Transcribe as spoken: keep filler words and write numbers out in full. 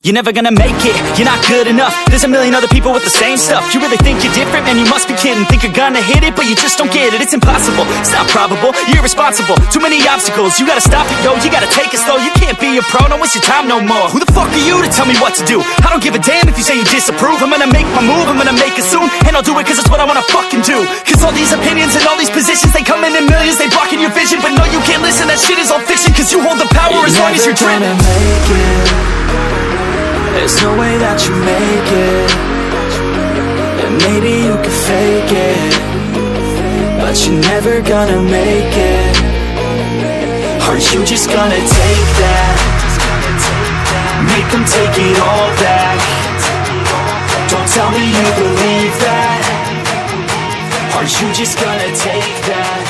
You're never gonna make it, you're not good enough. There's a million other people with the same stuff. You really think you're different? Man, you must be kidding. Think you're gonna hit it, but you just don't get it. It's impossible, it's not probable, you're irresponsible. Too many obstacles, you gotta stop it, yo. You gotta take it slow, you can't be a pro. Don't waste your time no more. Who the fuck are you to tell me what to do? I don't give a damn if you say you disapprove. I'm gonna make my move, I'm gonna make it soon. And I'll do it cause it's what I wanna fucking do. Cause all these opinions and all these positions, they come in in millions, they blocking your vision. But no, you can't listen, that shit is all fiction. Cause you hold the power as long as you're dreaming. Make it. There's no way that you make it. And maybe you can fake it, but you're never gonna make it. Are you just gonna take that? Make them take it all back. Don't tell me you believe that. Are you just gonna take that?